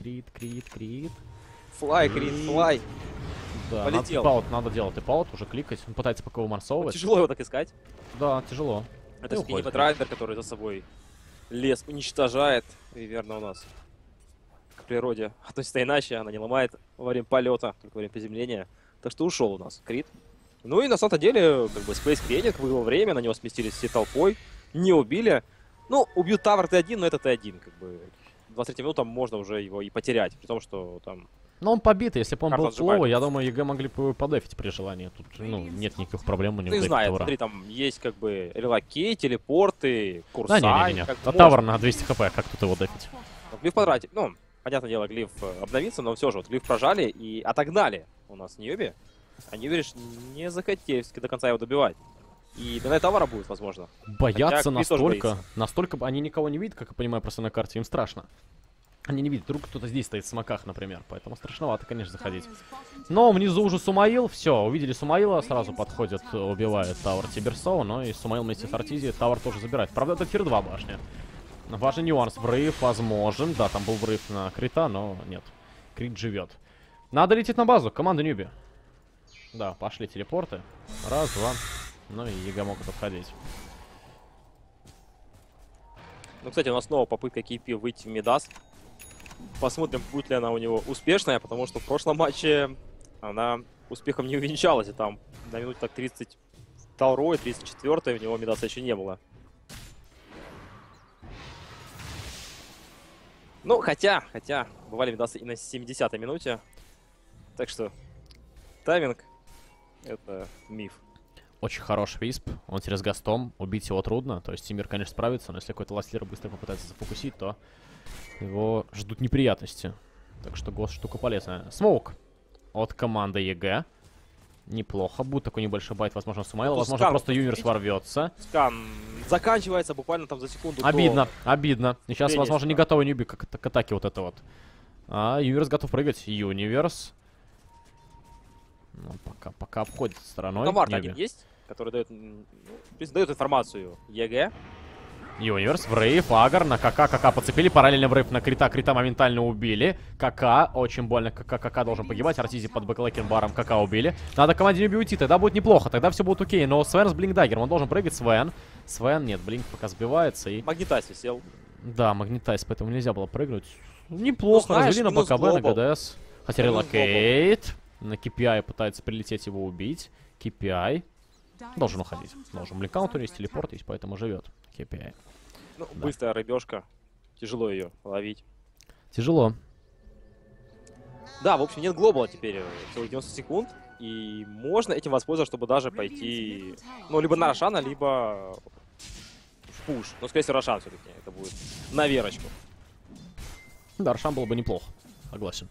Флай, Крит, флай. Да, Полетел. надо делать тэп-аут, уже кликать. Он пытается пока его марсовывать. Тяжело его так искать. Да, тяжело. Это И все-таки не уходит. Бэтрайдер, который за собой лес уничтожает. И верно у нас к природе относится иначе. Она не ломает во время полета, только во время приземления. Так что ушел у нас Крит. Ну и на самом деле, как бы, Space Creating выиграл время, на него сместились всей толпой. Не убили. Ну, убьют Тавр Т1, но это Т1, как бы. 23 минут там можно уже его и потерять. При том, что там... Но он побитый, если бы он Карта был отжимает. фуловый, я думаю, ЕГЭ могли бы его подефить при желании. Тут, ну, нет никаких проблем у него. Ты дефить знаешь, Тавра. смотри, там есть как бы релокей, телепорты, Да, курсай. не-не-не. как А можно. Тавр на 200 хп, как тут его дефить? Глиф потратить. Ну, понятное дело, глиф обновится, но все же, вот глиф прожали и отогнали у нас Ньюби. А Ньюби лишь не захотели до конца его добивать. И Донайт Тавара будет, возможно. Боятся Крит тоже настолько. боится. Настолько они никого не видят, как я понимаю, просто на карте им страшно. Они не видят, вдруг кто-то здесь стоит в смоках, например. Поэтому страшновато, конечно, заходить. Но внизу уже Сумаил. Все, увидели Сумаила, сразу подходит, убивает Тавр Тиберсоу. Но и Сумаил вместе с Артизи Тавр тоже забирает. Правда, это тир 2 башня. Важный нюанс. Врыв возможен. Да, там был врыв на Крита, но нет. Крит живет. Надо лететь на базу. Команда Ньюби. Да, пошли телепорты. Раз, два. Ну и ЕГЭ могут отходить. Ну, кстати, у нас снова попытка KP выйти в Мидас. Посмотрим, будет ли она у него успешная, потому что в прошлом матче она успехом не увенчалась. И там на минуте так 32-й, 34-й у него Мидаса еще не было. Ну, хотя, бывали Мидасы и на 70-й минуте. Так что тайминг — это миф. Очень хороший висп. Он через гастом. Убить его трудно. То есть Тимир, конечно, справится, но если какой-то ластлер быстро попытается зафокусить, то его ждут неприятности. Так что ГОС штука полезная. Смоук от команды ЕГЭ. Неплохо. Будет такой небольшой байт, возможно, Сумаила. Ну, Возможно, скан, просто Юниверс ворвется. Скан заканчивается буквально там за секунду Обидно, до... обидно. И сейчас, Финиш, возможно, не да. готовы Ньюби к атаке вот это вот. А Юниверс готов прыгать. Юниверс. Ну, пока обходит стороной. Там Март Ньюби. один есть, который дает, ну, в принципе, дает информацию ЕГЭ. Юниверс, Врейв, Агар на КК подцепили, параллельно Врейв на Крита моментально убили. КК, очень больно, КК должен погибать, Артизи под бэклэкинг-баром КК убили. Надо команде Ньюби уйти, тогда будет неплохо, тогда все будет окей, но Свен с Блинкдаггером, он должен прыгать, Свен, нет, Блинк пока сбивается и... Магнитайс висел. Да, Магнитайс, поэтому нельзя было прыгнуть. Неплохо, Ну, знаешь, развели на минус БКБ, на глобал. ГДС. Хотя Минус релокейт, на KPI пытается прилететь его убить. KPI должен уходить, должен блинкаунтер есть, телепорт есть, поэтому живет KPI. Ну, Да. быстрая рыбешка. Тяжело ее ловить. Тяжело. Да, в общем, нет глобала теперь целых 90 секунд. И можно этим воспользоваться, чтобы даже пойти, ну, либо на Рошана, либо в пуш. Но, скорее всего, Рошан все-таки. Это будет на верочку. Да, Рошан было бы неплохо. Согласен.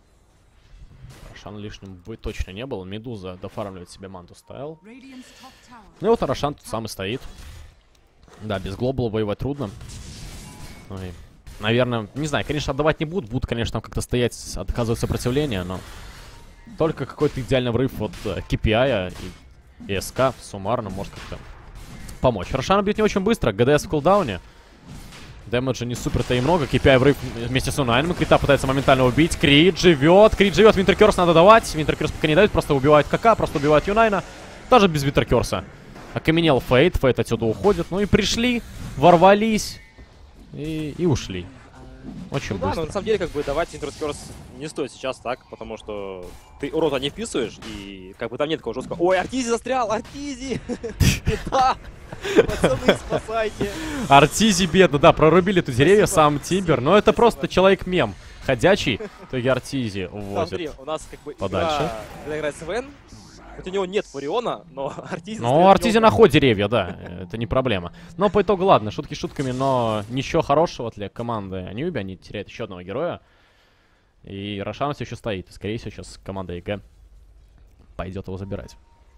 Рошан лишним бы точно не был. Медуза дофармливает себе манту стайл. Ну и вот Рошан тут сам и стоит. Да, без глобала воевать трудно. Ну и, наверное, не знаю, конечно, отдавать не будут. Будут, конечно, там как-то стоять, отказывать сопротивление, но только какой-то идеальный врыв от KPI и СК суммарно может как-то помочь. Рошан бьет не очень быстро. ГДС в кулдауне. Дэмэджа не супер-то и много. KPI врыв вместе с Унайном. Крита пытается моментально убить. Крит живет. Винтеркерс надо давать. Винтеркерс пока не дают. Просто убивает КК. Просто убивает Юнайна. Даже без Винтеркерса. Окаменел Фейт. Фейт отсюда уходит. Ну и пришли. Ворвались. И ушли. Очень быстро. Да, но на самом деле, как бы, давать Винтеркерс не стоит сейчас так, потому что ты урода не вписываешь, и как бы там нет такого жесткого. Ой, Артизи застрял! Артизи! Пацаны, спасайте! Артизи бедно, да, прорубили тут деревья, сам Тимбер, но это просто человек-мем ходячий, в итоге Артизи увозит. Смотри, у нас как бы подальше. Когда играет Свен, хоть у него нет Фуриона, но Артизи... Ну, Артизи находит деревья, да, это не проблема. Но по итогу, ладно, шутки шутками, но ничего хорошего для команды Ньюби, они теряют еще одного героя. И Рошан все еще стоит, и, скорее всего, сейчас команда ЕГЭ пойдет его забирать.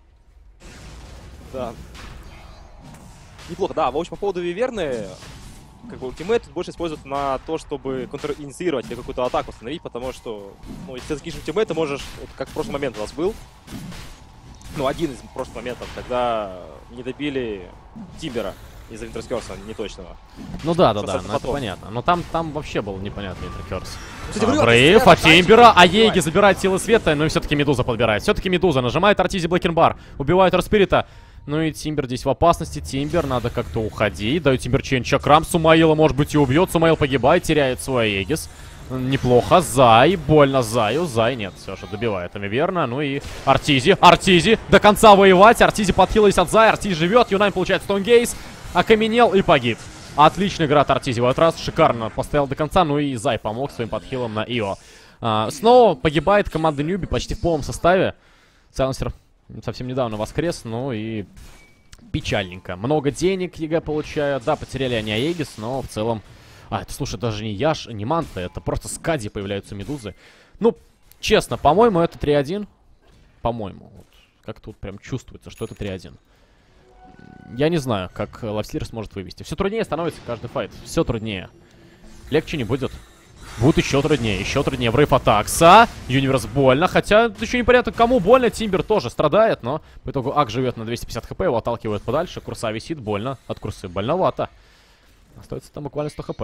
Да. Неплохо, да. В общем, по поводу Виверны, как бы ультимейт больше используют на то, чтобы контр-инициировать или какую-то атаку остановить, потому что, ну, если ты закинешь ультимейт, ты можешь, вот как в прошлый момент у нас был, ну, один из прошлых моментов, когда не добили Тимбера из-за Винтеркерса неточного. Ну да, ну это понятно. Но там вообще был непонятный Винтеркерс. Брейв от Тимбера, а Ейги забирает силы света, но и все-таки Медуза подбирает. Все-таки Медуза нажимает Артизи Блэкенбар, убивает Роспирита. Ну и Тимбер здесь в опасности. Тимбер, надо как-то уходить. Дают Тимбер чейн чакрам. Сумаила, может быть, и убьет. Сумаил погибает, теряет свой Эгис. Неплохо. Зай. Больно Заю. Зай нет. Все же добивает. Верно. Ну и Артизи. Артизи. До конца воевать. Артизи подхилилась от Зая. Артизи живет. Юнайн получает стонгейс. Окаменел и погиб. Отличный игра от Артизи в этот раз. Шикарно поставил до конца. Ну и Зай помог своим подхилом на Ио. Снова погибает команда Ньюби почти в полном составе. Сайленсер совсем недавно воскрес, ну и печальненько. Много денег ЕГЭ получают. Да, потеряли они Аегис, но в целом... это, слушай, даже не Яш, не Манта, это просто Скади появляются Медузы. Ну, честно, по-моему, это 3-1. По-моему. Вот, как тут прям чувствуется, что это 3-1. Я не знаю, как Лавслир сможет вывести. Все труднее становится каждый файт. Все труднее. Легче не будет. Будет еще труднее. Врыв от Акса. Юниверс больно. Хотя еще непонятно, кому больно. Тимбер тоже страдает, но по итогу Ак живет на 250 хп, его отталкивают подальше. Курса висит, больно. От Курсы больновато. Остается там буквально 100 хп.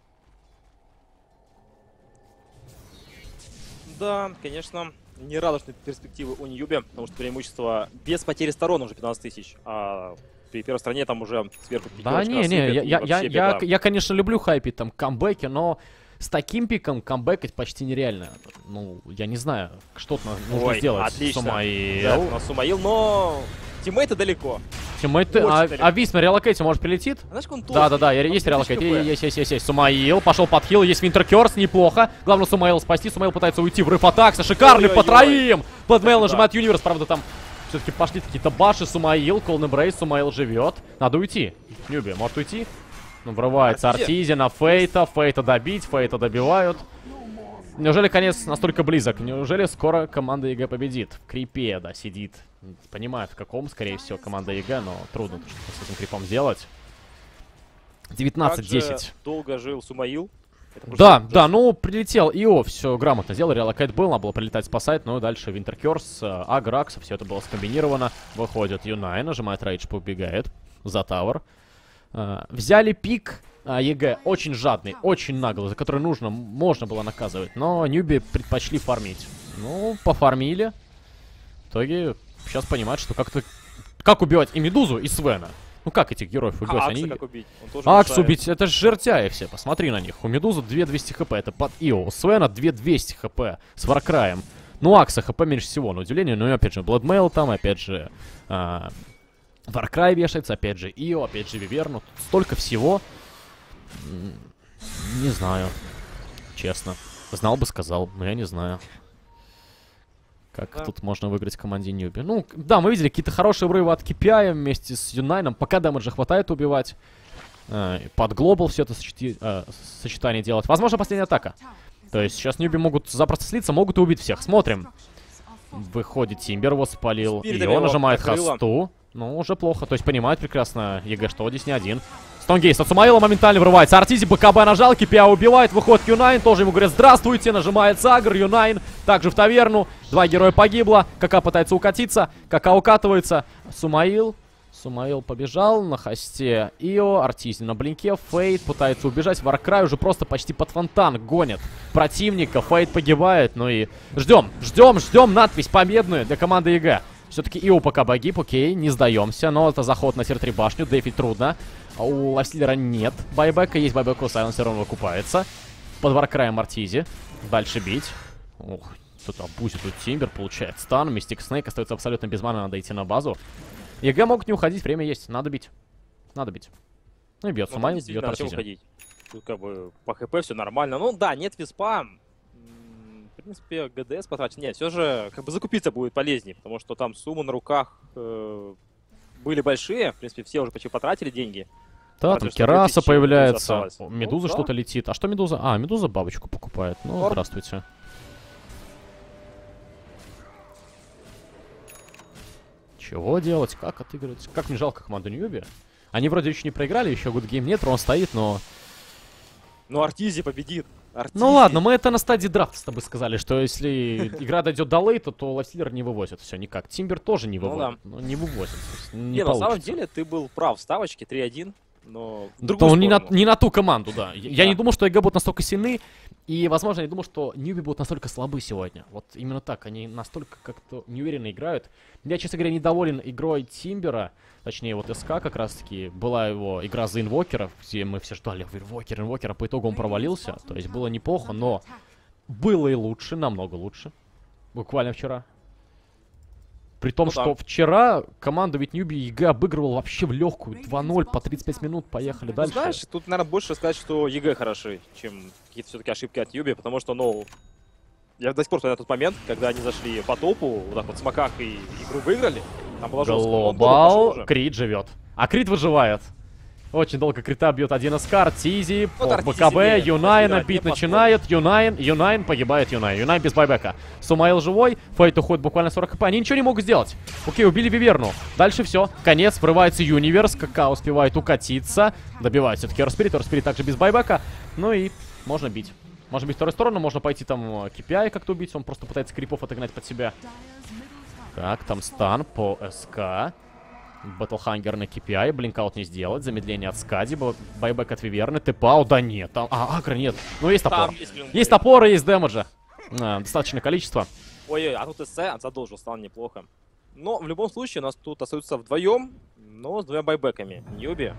Да, конечно, нерадостные перспективы у Ньюби, потому что преимущество без потери сторон уже 15 тысяч. А при первой стране там уже сверху пятерочка. Да, я, конечно, люблю хайпить там камбэки, но... С таким пиком камбэкать почти нереально. Ну, я не знаю, что нужно сделать. Отлично. Сумаил. Да, Сумаил, но тиммейты далеко. Тиммейты... А Висма релокейте, может, прилетит? Да, есть релокейт. Есть. Сумаил, пошел под хил, есть Винтеркерс, неплохо. Главное Сумаил спасти. Сумаил пытается уйти в рыв атакса. Шикарный по троим. Бладмейл нажимает Юниверс, правда, там все-таки пошли какие-то баши. Сумаил, Колн Эмбрейс, Сумаил живет. Надо уйти. Ньюби, может уйти? Ну, врывается Артизи на Фейта. Фейта добить, Фейта добивают. Неужели конец настолько близок? Неужели скоро команда ЕГЭ победит? В крипе, да, сидит. Понимаю, в каком, скорее всего, команда ЕГЭ, но трудно что-то с этим крипом сделать. 19-10. Долго жил Сумаил. Да, ну, прилетел Ио, все грамотно сделал, релокейт был, надо было прилетать спасать, но дальше Винтеркерс, Агракс, все это было скомбинировано. Выходит Юнай, нажимает рейдж, побегает за тавер. Взяли пик ЕГЭ, очень жадный, очень наглый, за который можно было наказывать, но Ньюби предпочли фармить. Ну, пофармили. В итоге сейчас понимают, что как убивать и Медузу, и Свена. Ну как этих героев убивать? Акса как убить? Акс убить, это же жертяи все, посмотри на них. У Медузы 2200 хп, это под Ио. У Свена 2200 хп с Варкраем. Ну, Акса хп меньше всего, на удивление. Ну и опять же, Бладмейл там, опять же... Варкрай вешается, опять же Ио, опять же Виверну. Столько всего. Не знаю. Честно. Знал бы, сказал, но я не знаю. Как тут можно выиграть команде Ньюби. Ну, да, мы видели какие-то хорошие врывы от KPI вместе с Юнайном. Пока дэмэджа хватает убивать. Под глобал все это сочетание делать. Возможно, последняя атака. То есть сейчас Ньюби могут запросто слиться, могут и убить всех. Смотрим. Выходит Тимбер, его спалил. Ио нажимает хосту. Ну, уже плохо. То есть понимает прекрасно ЕГЭ, что здесь не один. Стонгейс от Сумаила моментально врывается. Артизи БКБ нажал, KPI убивает. Выходит Юнайн, тоже ему говорят здравствуйте. Нажимает Сагр, Юнайн. Также в таверну. Два героя погибло. КК пытается укатиться. КК укатывается. Сумаил. Сумаил побежал на хосте. Ио, Артизи на блинке. Фейт пытается убежать. Варкрай уже просто почти под фонтан гонит противника. Фейт погибает. Ну и ждем надпись победную для команды ЕГЭ. Все-таки Ио пока погиб, окей, не сдаемся. Но это заход на тир-3 башню. Дефить трудно. У Лайфстиллера нет байбека. Есть байбек у Сайленсера, он выкупается. Под Варкраем Артизи. Дальше бить. Ух, тут абузит тут Тимбер. Получает стан. Мистик Снейк остается абсолютно без маны. Надо идти на базу. ЕГЭ могут не уходить, время есть. Надо бить. Надо бить. Ну и бьет Сумаил, бьет Артизи. Тут как бы по ХП все нормально. Ну да, нет виспа. В принципе, ГДС потратить. Нет, все же как бы закупиться будет полезнее, потому что там суммы на руках были большие. В принципе, все уже почти потратили деньги. Да, там Кераса появляется. Ну, Медуза что-то летит. А что Медуза? А, Медуза бабочку покупает. Ну, здравствуйте. Чего делать? Как отыгрывать? Как мне жалко команду Ньюби. Они вроде еще не проиграли, еще Good Game нет, Рон стоит, но... Ну, Артизи победит. Артизи. Ну ладно, мы это на стадии драфта с тобой сказали, что если игра дойдет до лейта, то Лайфстиллер не вывозит все никак. Тимбер тоже не вывозит. Ну, да. Не вывозит. Не, на самом деле ты был прав. Ставочки 3-1. Но не на ту команду, да. Я не думал, что ЕГЭ будут настолько сильны. И, возможно, я думал, что Ньюби будут настолько слабы сегодня. Вот именно так. Они настолько как-то неуверенно играют. Я, честно говоря, недоволен игрой Тимбера. Точнее, вот СК как раз-таки. Была его игра за инвокеров, где мы все ждали инвокера. По итогу он провалился. То есть было неплохо, но было и лучше, намного лучше. Буквально вчера. При том, что вчера команда ведь Ньюби ЕГЭ обыгрывала вообще в легкую. 2-0 по 35 минут, поехали дальше. Знаешь, тут, наверное, больше сказать, что ЕГЭ хороши, чем какие-то все-таки ошибки от Ньюби, потому что, ну, я до сих пор помню тот момент, когда они зашли по топу, вот так вот в смоках и игру выиграли. Там было жестко. Глобал, Крит живет. А Крит выживает. Очень долго Крита бьет один СК, Артизи, БКБ, Юнайна бить начинает, Юнайн, погибает Юнайн. Юнайн без байбека. Сумаил живой, Фейт уходит буквально 40 хп, они ничего не могут сделать. Окей, убили Виверну. Дальше все, конец, врывается Юниверс, КК успевает укатиться. Добивает все-таки Эрспирит также без байбека. Ну и можно бить. Можно бить вторую сторону, можно пойти там KPI как-то убить, он просто пытается крипов отогнать под себя. Так, там стан по СК. Батлхангер на KPI, блинкаут не сделать, замедление от Скади, байбек от Виверны, тэпау, да нет, там, агро нет, ну есть топор, есть топор и есть дэмэджа, достаточное количество. Ой-ой, а тут СС задолжил, стало неплохо. Но в любом случае у нас тут остаются вдвоем, но с двумя байбеками. Ньюби.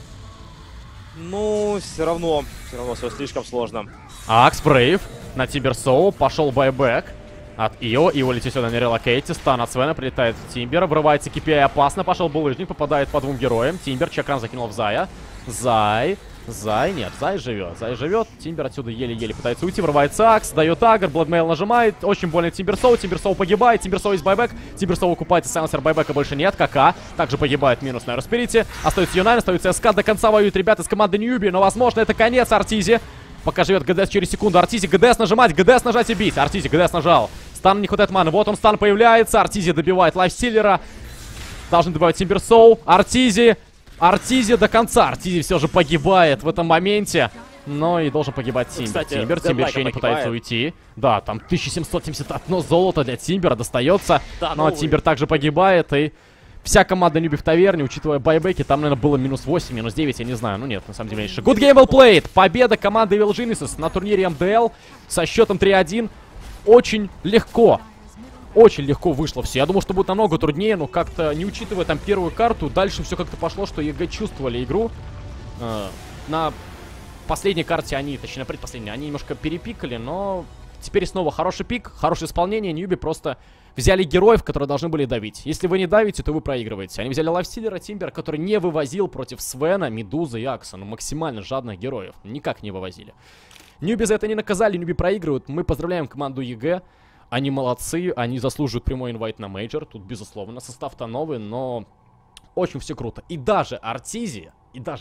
Ну, все равно все слишком сложно. Акс Брейв на Тиберсоу, пошел байбек. От Ио летит сюда на релокейте. Стан от Свена, прилетает в Тимбера. Врывается KPI опасно. Пошел булыжник, попадает по двум героям. Тимбер чакран закинул в Зая. Зай, нет, Зай живет. Тимбер отсюда еле-еле пытается уйти. Врывается Акс, дает агр, Бладмейл нажимает. Очень больно Тимберсоу. Тимберсоу погибает. Тимберсоу есть байбек. Тимберсоу окупается. Сайленсер байбека больше нет. КК также погибает. Минус на Эрспирите. Остается Юнайн, остается СК. До конца воюют ребята из команды Ньюби. Но, возможно, это конец Артизи. Пока живет ГДС через секунду. Артизи, ГДС нажимать. ГДС нажать и бить. Артизи, ГДС нажал. Стан не хватает маны. Вот он, стан появляется. Артизи добивает Лайфстиллера. Должен добивать Тимберсоу. Артизи до конца. Артизи все же погибает в этом моменте. Но и должен погибать Тимбер. Тимбер еще не пытается уйти. Да, там 1771 золото для Тимбера достается. Да, но Тимбер также погибает. И вся команда Ньюби в таверне, учитывая байбеки, там, наверное, было минус 8, минус 9, я не знаю. Ну нет, на самом деле меньше. Good game well played. Победа команды Evil Geniuses на турнире МДЛ со счетом 3-1. Очень легко вышло все. Я думал, что будет намного труднее, но как-то, не учитывая там первую карту, дальше все как-то пошло, что ЕГЭ чувствовали игру. На последней карте они, точнее на предпоследней, они немножко перепикали, но теперь снова хороший пик, хорошее исполнение. Ньюби просто взяли героев, которые должны были давить. Если вы не давите, то вы проигрываете. Они взяли Лайфстиллера, Тимбер, который не вывозил против Свена, Медузы и Акса. Ну, максимально жадных героев. Никак не вывозили. Ньюби за это не наказали, Ньюби проигрывают. Мы поздравляем команду ЕГЭ. Они молодцы, они заслуживают прямой инвайт на мейджор. Тут, безусловно, состав-то новый, но очень все круто. И даже Артизи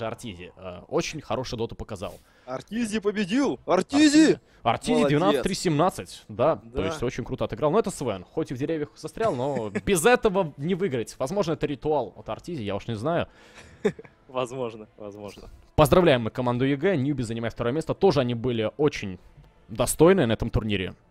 очень хорошую доту показал. Артизи победил! Артизи 12-3-17, да, то есть очень круто отыграл. Но это Свен, хоть и в деревьях застрял, но без этого не выиграть. Возможно, это ритуал от Артизи, я уж не знаю. Возможно. Поздравляем мы команду ЕГЭ, Ньюби занимает второе место. Тоже они были очень достойны на этом турнире.